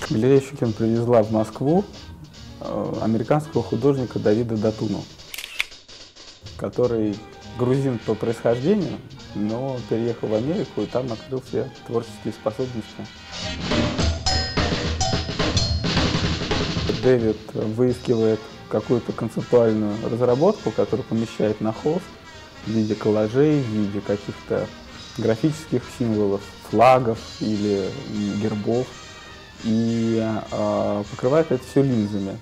Галерея Щукин привезла в Москву американского художника Давида Датуну, который грузин по происхождению, но переехал в Америку и там открыл все творческие способности. Дэвид выискивает какую-то концептуальную разработку, которую помещает на холст в виде коллажей, в виде каких-то графических символов, флагов или гербов, и покрывает это все линзами.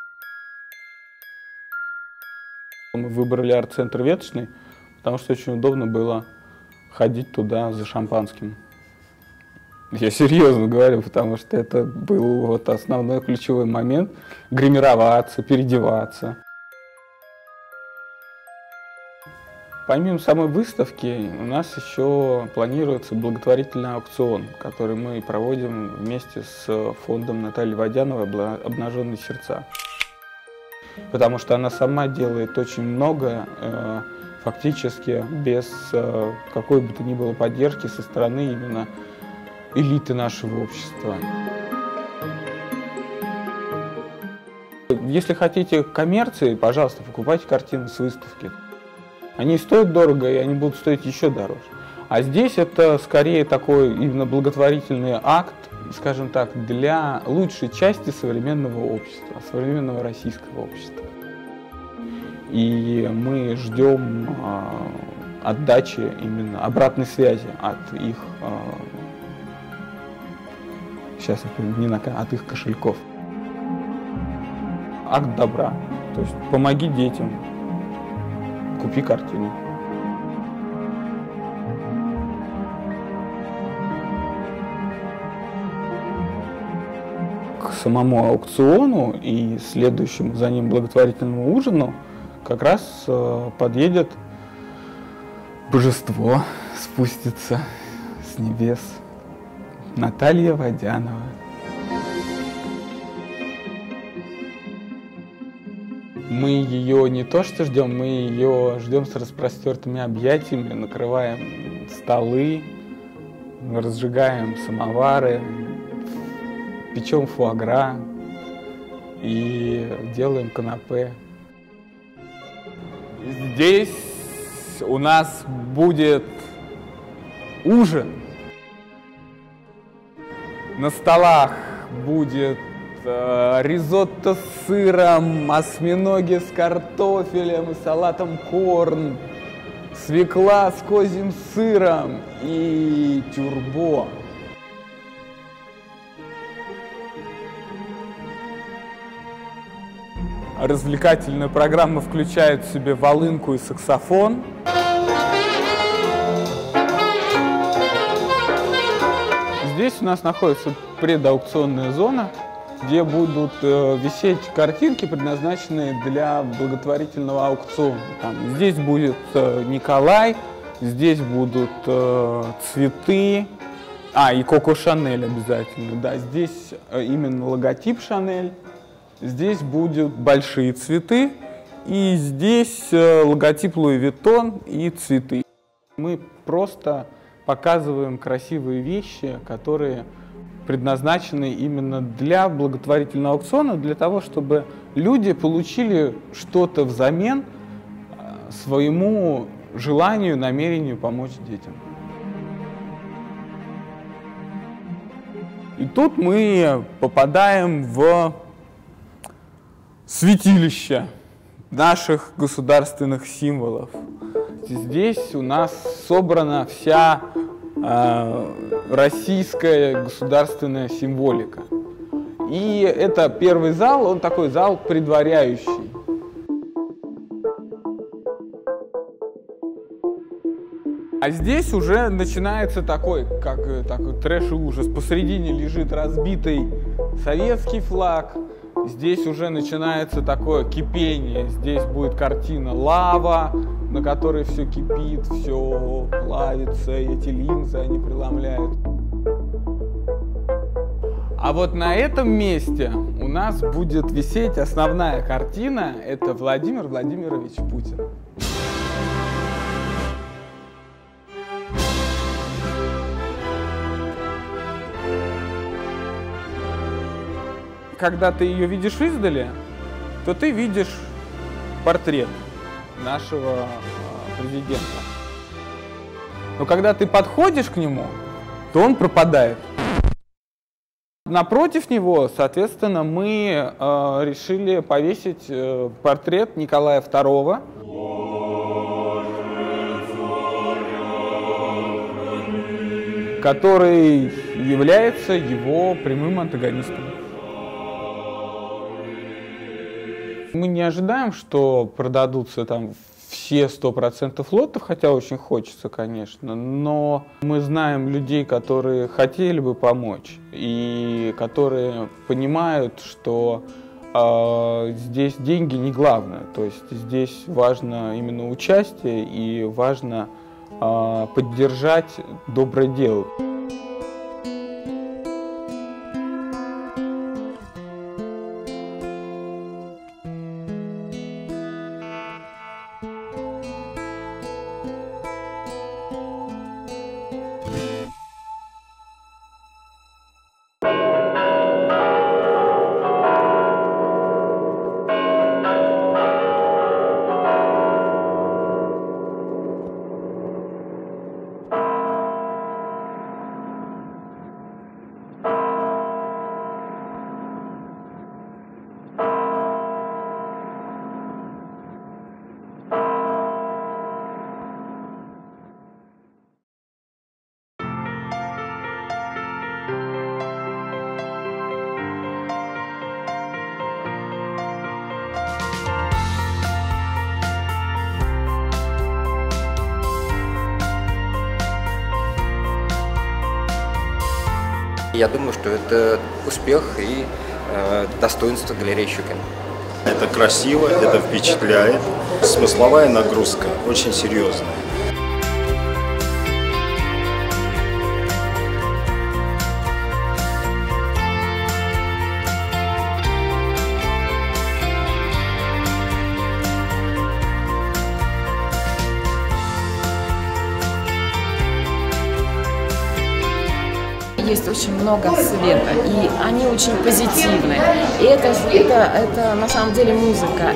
Мы выбрали арт-центр Веточный, потому что очень удобно было ходить туда за шампанским. Я серьезно говорю, потому что это был вот основной ключевой момент — гримироваться, переодеваться. Помимо самой выставки, у нас еще планируется благотворительный аукцион, который мы проводим вместе с фондом Натальи Водяновой «Обнаженные сердца». Потому что она сама делает очень много, фактически без какой бы то ни было поддержки со стороны именно элиты нашего общества. Если хотите коммерции, пожалуйста, покупайте картины с выставки. Они стоят дорого, и они будут стоить еще дороже. А здесь это скорее такой именно благотворительный акт, скажем так, для лучшей части современного общества, современного российского общества. И мы ждем отдачи, именно обратной связи от их, от их кошельков. Акт добра, то есть помоги детям, купи картину. К самому аукциону и следующему за ним благотворительному ужину как раз подъедет божество, спустится с небес, Наталья Водянова. Мы ее не то что ждем, мы ее ждем с распростертыми объятиями, накрываем столы, разжигаем самовары, печем фуагра и делаем канапе. Здесь у нас будет ужин. На столах будет ризотто с сыром, осьминоги с картофелем и салатом корн, свекла с козьим сыром и тюрбо. Развлекательная программа включает в себя волынку и саксофон. Здесь у нас находится предаукционная зона, где будут висеть картинки, предназначенные для благотворительного аукциона. Здесь будет Николай, здесь будут цветы, и Коко Шанель обязательно. Да, здесь именно логотип Шанель. Здесь будут большие цветы, и здесь логотип Луи Виттон и цветы. Мы просто показываем красивые вещи, которые предназначены именно для благотворительного аукциона, для того, чтобы люди получили что-то взамен своему желанию, намерению помочь детям. И тут мы попадаем в святилище наших государственных символов. Здесь у нас собрана вся российская государственная символика. И это первый зал, он такой зал предваряющий. А здесь уже начинается такой трэш и ужас. Посередине лежит разбитый советский флаг. Здесь уже начинается такое кипение. Здесь будет картина «Лава», на которой все кипит, все плавится, эти линзы они преломляют. А вот на этом месте у нас будет висеть основная картина. Это Владимир Владимирович Путин. когда ты ее видишь издали, то ты видишь портрет нашего президента. Но когда ты подходишь к нему, то он пропадает. Напротив него, соответственно, мы решили повесить портрет Николая II, который является его прямым антагонистом. Мы не ожидаем, что продадутся там все 100% лотов, хотя очень хочется, конечно, но мы знаем людей, которые хотели бы помочь и которые понимают, что здесь деньги не главное, то есть здесь важно именно участие и важно поддержать доброе дело. Я думаю, что это успех и достоинство галереи Щукина. Это красиво, это впечатляет. Смысловая нагрузка очень серьезная. Есть очень много света, и они очень позитивные. И это на самом деле музыка.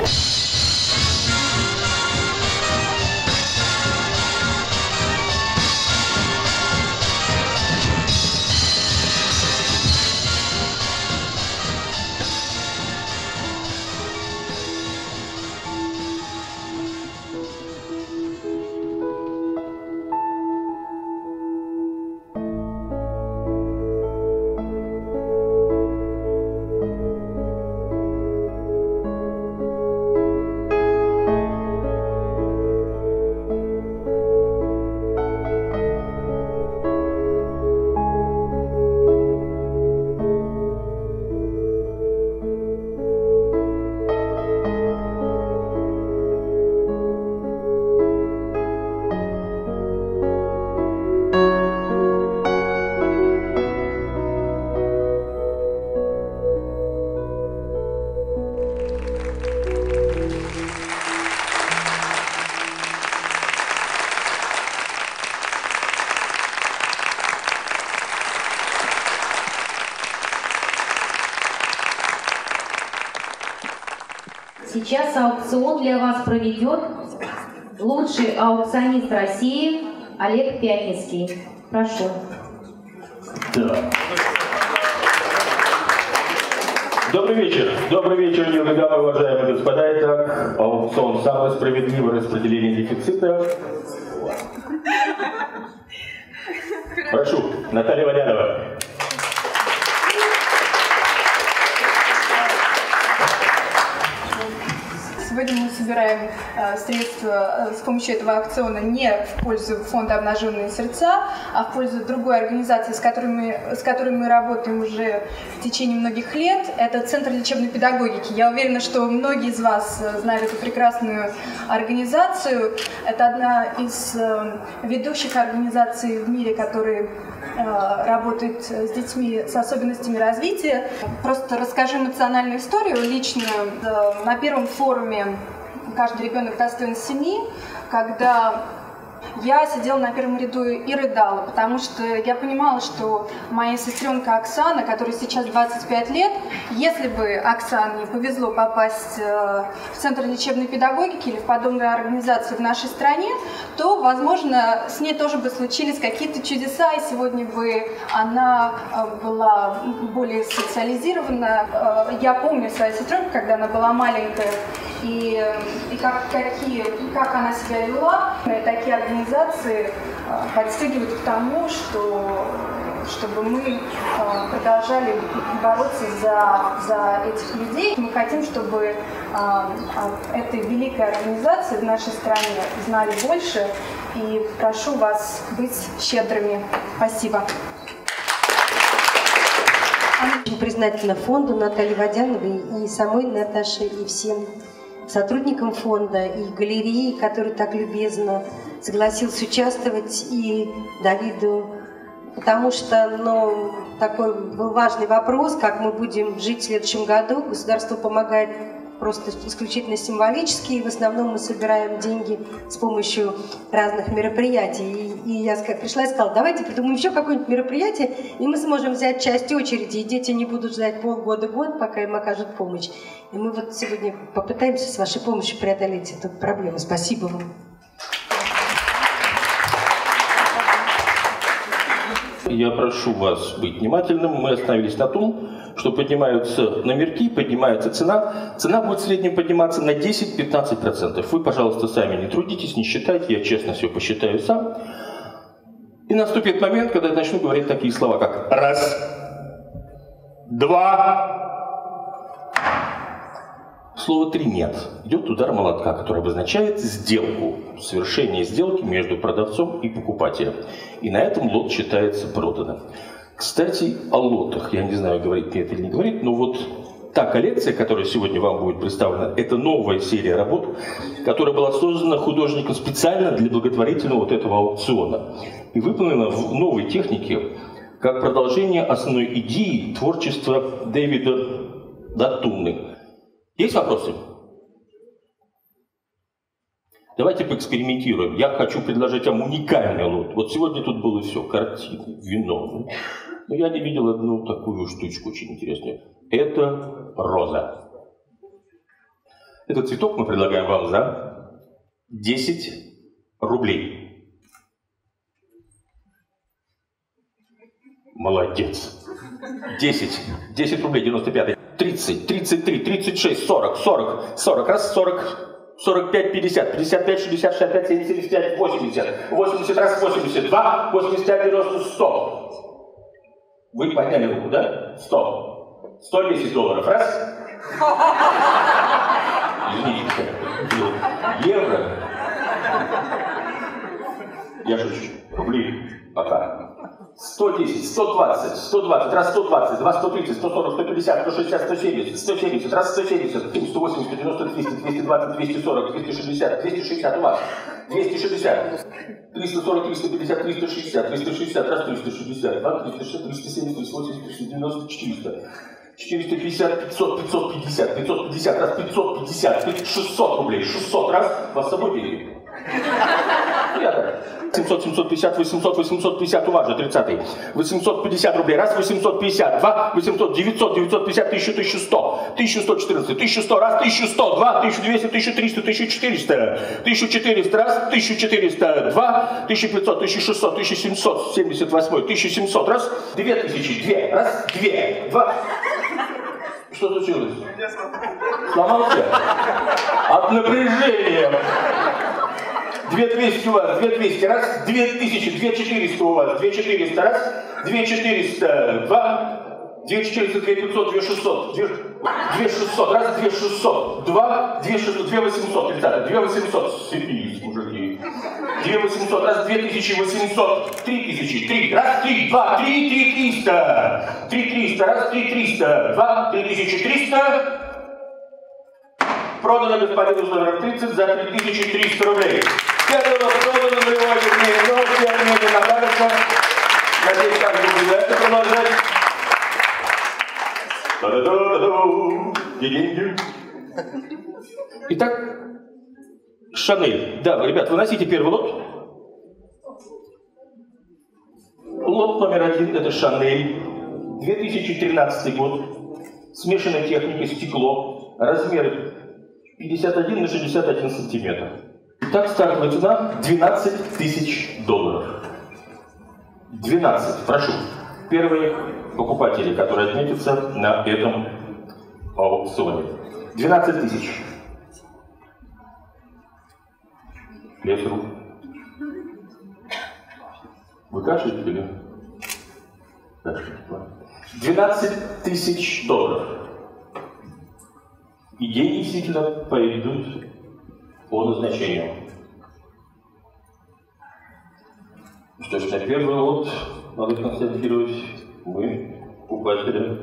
Сейчас аукцион для вас проведет лучший аукционист России Олег Пятницкий. Прошу. Да. Добрый вечер, милые дамы, уважаемые господа. Итак, аукцион «Самое справедливое распределение дефицита». Прошу, Наталья Валянова. Сегодня мы собираем средства с помощью этого аукциона не в пользу фонда «Обнаженные сердца», а в пользу другой организации, с которой мы работаем уже в течение многих лет. Это Центр лечебной педагогики. Я уверена, что многие из вас знают эту прекрасную организацию. Это одна из ведущих организаций в мире, которые работает с детьми с особенностями развития. Просто расскажу эмоциональную историю личную. На первом форуме «Каждый ребенок достоин семьи», когда Я сидела на первом ряду и рыдала, потому что я понимала, что моя сестренка Оксана, которой сейчас 25 лет, если бы Оксане повезло попасть в Центр лечебной педагогики или в подобную организацию в нашей стране, то, возможно, с ней тоже бы случились какие-то чудеса, и сегодня бы она была более социализирована. Я помню свою сестренку, когда она была маленькая, и как она себя вела. Такие организации подстегивают к тому, чтобы мы продолжали бороться за этих людей. Мы хотим, чтобы этой великой организации в нашей стране знали больше. И прошу вас быть щедрыми. Спасибо. Очень признательна фонду Натальи Водяновой и самой Наташе, и всем сотрудникам фонда, и галереи, который так любезно согласился участвовать, и Давиду, потому что, такой был важный вопрос, как мы будем жить в следующем году. Государство помогает просто исключительно символически, и в основном мы собираем деньги с помощью разных мероприятий. И я пришла и сказала, давайте придумаем еще какое-нибудь мероприятие, и мы сможем взять часть очереди, и дети не будут ждать полгода-год, пока им окажут помощь. И мы вот сегодня попытаемся с вашей помощью преодолеть эту проблему. Спасибо вам. Я прошу вас быть внимательным. Мы остановились на том, что поднимаются номерки, поднимается цена. Цена будет в среднем подниматься на 10-15%. Вы, пожалуйста, сами не трудитесь, не считайте, я честно все посчитаю сам. И наступит момент, когда я начну говорить такие слова, как раз, два. Слова «три» нет. Идет удар молотка, который обозначает сделку, совершение сделки между продавцом и покупателем. И на этом лот считается проданным. Кстати, о лотах. Я не знаю, говорить мне это или не говорить, но вот та коллекция, которая сегодня вам будет представлена, это новая серия работ, которая была создана художником специально для благотворительного вот этого аукциона. И выполнена в новой технике, как продолжение основной идеи творчества Дэвида Датуны. Есть вопросы? Давайте поэкспериментируем. Я хочу предложить вам уникальный лот. Вот сегодня тут было все. Картины, вино. Но я не видел одну такую штучку очень интересную. Это роза. Этот цветок мы предлагаем вам за 10 рублей. Молодец. 10 рублей 95. 30, 33, 36, 40, 40, 40, раз, 40, 45, 50, 55, 60, 65, 70, 75, 80, 80, раз, 82, 85, 90, 100. Вы подняли руку, да? 100. 110 долларов, раз. Извините, евро. Я шучу. Рубли пока. 110, 120, 120, раз 120, 2, 130, 140, 150, 160, 170, 170, раз 170, 180, 90, 200, 220, 240, 260, 260 у вас, 260, 340, 350, 360, 360, раз 360, 2, 360, 370, 380, 390, 400. 450, 500, 550, 550, раз 550, 600 рублей, 600 раз, у вас с собой деньги? Я так. 700, 750, 800, 850, у вас же 30-й. 850 рублей, раз, 850, 2, 800, 900, 950, 1000, 1100, 1114, 1100, раз, 1100, 2, 1200, 1300, 1400, 1400, раз, 1400, 2, 1500, 1600, 1700, 78, 1700, раз, 2000, 2, раз, 2, 2. Что случилось? Сломался? От напряжения. 2200 у вас, 2200, раз, 2000, 2400 у вас, 2400, раз, 2400, 2, 2400, 2500, 2600, 2600, раз, 2600, 2, 2600, 2800, 30, 2800, сидись, мужики, 2800, раз, 2800, 3000, 3, раз, 3, 2, 3, 3300, 3300, раз, 3300, 2, 3300, продано господину с номером 30 за 3300 рублей. Это было продано за его отдельные ночи, отметили на памятка. Надеюсь, так будет дальше продолжать. Итак, Шанель. Да, ребят, выносите первый лот. Лот номер 1 это Шанель, 2013 год, смешанная техника, стекло, размеры 51 на 61 сантиметр. Так, стартовая цена $12 тысяч. 12, прошу. Первые покупатели, которые отметятся на этом аукционе. 12 тысяч. Лес рук. Вы кашляете или? Кашляете. $12 тысяч. И деньги действительно пойдут по назначению. Что ж, на первый лот надо констатировать, мы, покупатели,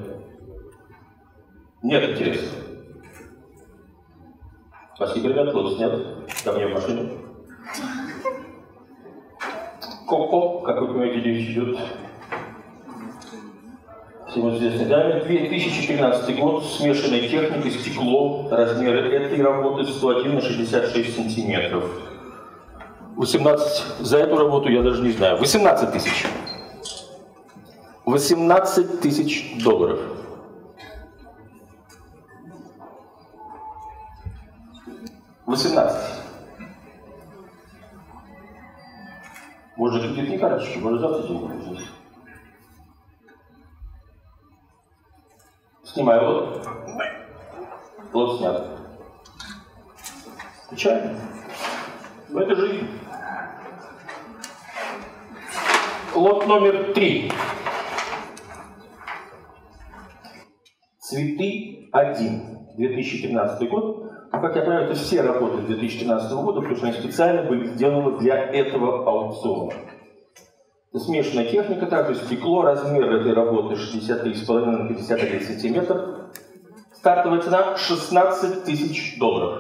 нет интереса. Спасибо, ребят, лот снят. Ко мне в машину. Коко, как вы понимаете, речь идет. Всем известной даме. 2014 год, смешанная техника, стекло, размеры этой работы 101 на 66 сантиметров. 18, за эту работу я даже не знаю, 18 тысяч. $18 тысяч. 18. Может, кредитные карточки, может, завтра деньги нужны. Снимаю лот. Лот снят. Печально. Но это жизнь. Лот номер 3. Цветы 1. 2013 год. Как я понимаю, это все работы 2013 года, потому что они специально были сделаны для этого аукциона. Это смешанная техника, также стекло, размер этой работы 63,5 на 51 сантиметр. Стартовая цена $16 тысяч.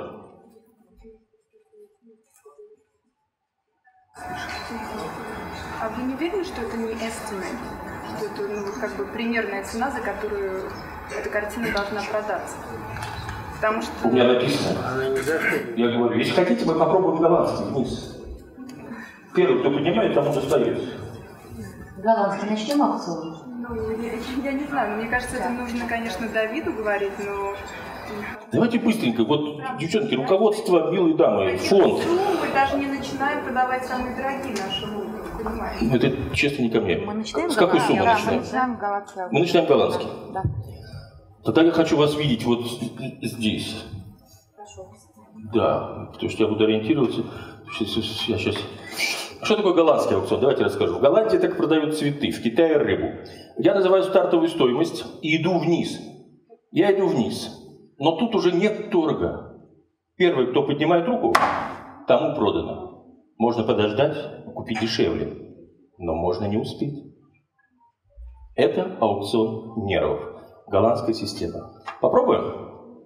А вы не уверены, что это не estimate? Что это как бы примерная цена, за которую эта картина должна продаться? Потому что... У меня написано. Я говорю, если хотите, мы попробуем голландский вниз. Первый, кто поднимает, тому достается. Голландский, начнем аукцион? Ну, я не знаю, мне кажется, это нужно, конечно, Давиду говорить, но... Давайте быстренько, вот, девчонки, руководство «Милые дамы», фонд. Мы даже не начинаем продавать самые дорогие наши луки, понимаете? Ну, это честно не ко мне. Мы начинаем с какой суммы начинаем? Мы начинаем голландский. Мы начинаем голландский. Да. Тогда я хочу вас видеть вот здесь. Хорошо. Да, потому что я буду ориентироваться. Я сейчас... Что такое голландский аукцион? Давайте расскажу. В Голландии так продают цветы, в Китае рыбу. Я называю стартовую стоимость и иду вниз. Я иду вниз. Но тут уже нет торга. Первый, кто поднимает руку, тому продано. Можно подождать, купить дешевле. Но можно не успеть. Это аукцион нервов. Голландская система. Попробуем?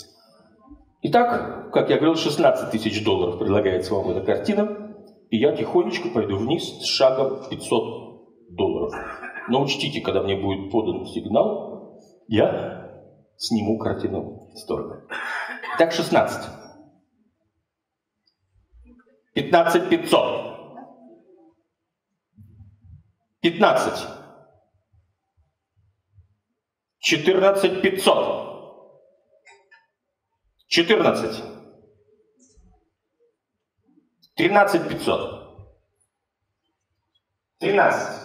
Итак, как я говорил, $16 тысяч предлагается вам эта картина. И я тихонечко пойду вниз с шагом $500. Но учтите, когда мне будет подан сигнал, я сниму картину с торга. Так, 16. 15 500. 15. 14 500. 14. 13 500. 13.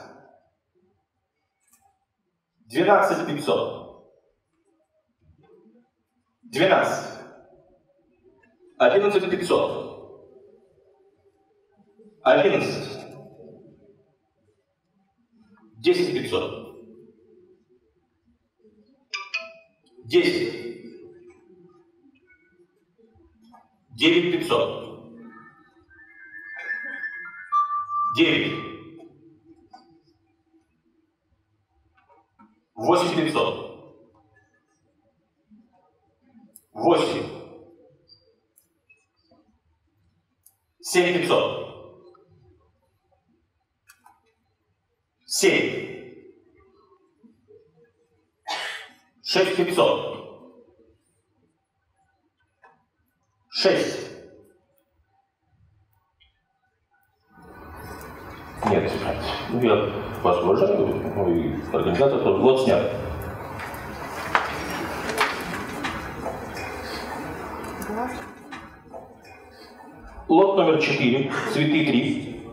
12 500. 12. 11 500. 11. 10 500. 10. 9 500. 9. 8 500. 8. 7 500. 7. 6 500. 6. Нет, ну я вас уважаю, ну и организатор тоже. Лот снят. Лот номер 4, цветы 3.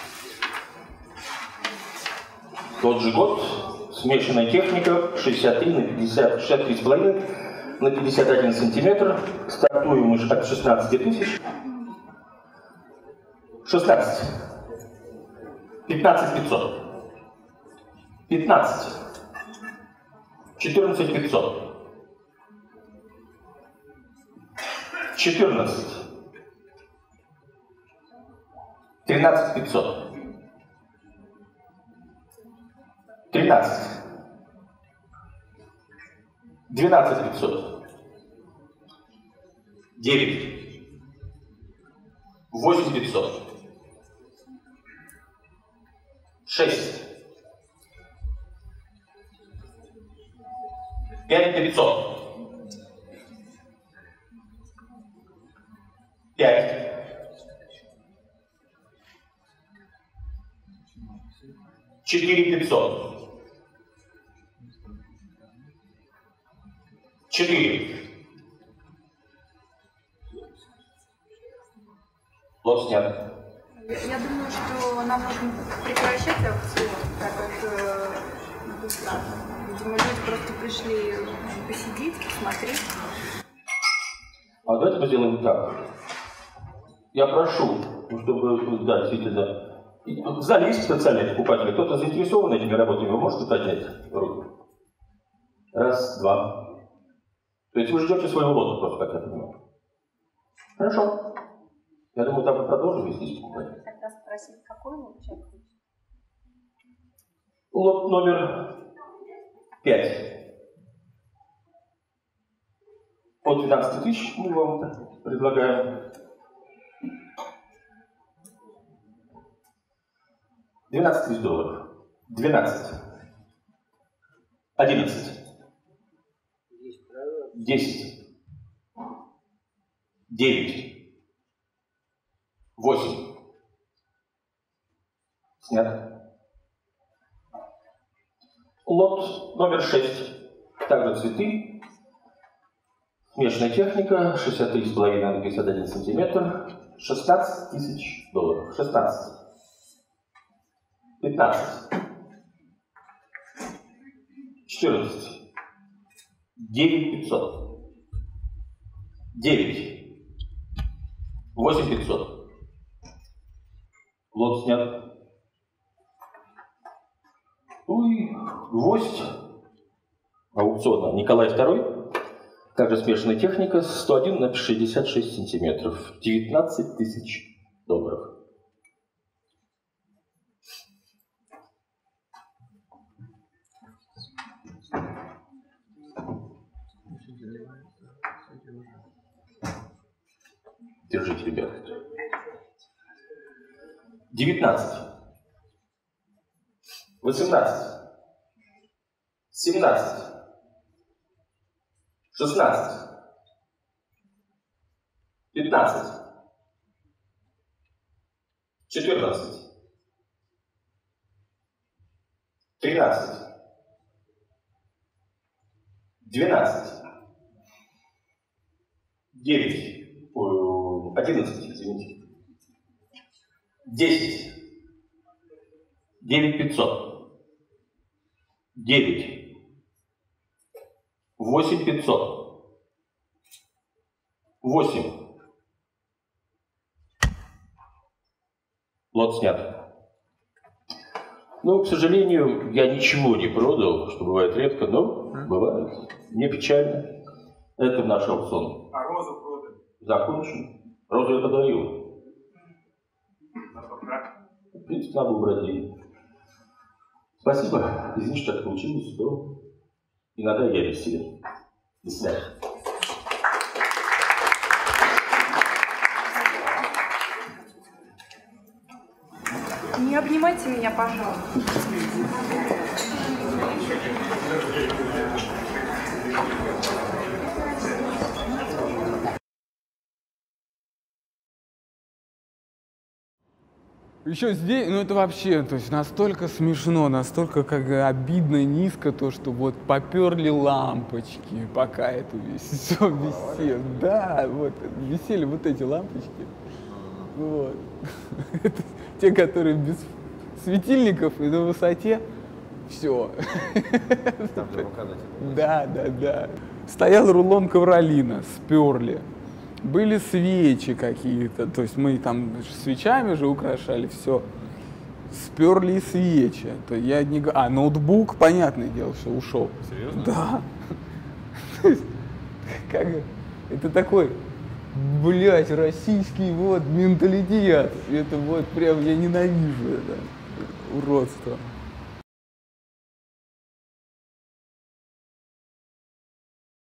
Тот же год, смешанная техника, 63 на 50, 63,5 на 51 сантиметр. Стартуем мы от 16 тысяч. 16. 15 500. 15. 14 500. 14. 13 500. 13. 12 500. 9. 8 500. 6. 5 900. 5. 4 500. 4. Лот снят. Я думаю, что нам нужно прекращать аукцион, так как быстро. Видимо, люди просто пришли посидеть, посмотреть. А давайте мы сделаем так. Я прошу, чтобы, да, действительно, в зале есть специальные покупатели, кто-то заинтересован этими работами, вы можете поднять руку? Раз, два. То есть вы ждете своего лота просто, как я понимаю. Хорошо. Я думаю, там мы продолжим, если есть покупатели. Тогда спросить, какой лот человек хочет? Лот номер 5. От 12 тысяч мы вам предлагаем. 12 тысяч долларов. 12. 11. 10. 9. 8. Снят. Лот номер 6. Также цветы. Смешанная техника. 63,5 на 51 сантиметр. 16 тысяч долларов. 16. 15. 14. 9 500. 9. 8 500. Лот снят. Ой, гвоздь аукциона Николай II. Также смешанная техника. 101 на 66 сантиметров. 19 тысяч долларов. Держите, ребята. 19. 18. 17. 16. 15. 14. 13. 12. 9. 11, извините. 10. 9 500. 9. 8 500. 8. Лот снят. Ну, к сожалению, я ничего не продал, что бывает редко, но бывает. Мне печально. Это наш аукцион. А розу продали? Закончен. Розу я подарил. В принципе, надо убрать деньги. Спасибо. Извините, что так получилось, но иногда я бессилен. До свидания. Не обнимайте меня, пожалуйста. Еще здесь, ну это вообще, то есть настолько смешно, настолько как обидно, низко, то, что вот поперли лампочки, пока это все висело. Да, вот, висели вот эти лампочки. Вот. Это те, которые без светильников и на высоте. Все. Да. Стоял рулон ковролина, сперли. Были свечи какие-то, то есть мы там свечами же украшали, все. Сперли и свечи. То я не... ноутбук, понятное дело, что ушел. Серьезно? Да. Это такой, блядь, российский вот менталитет. Это вот прям я ненавижу это уродство.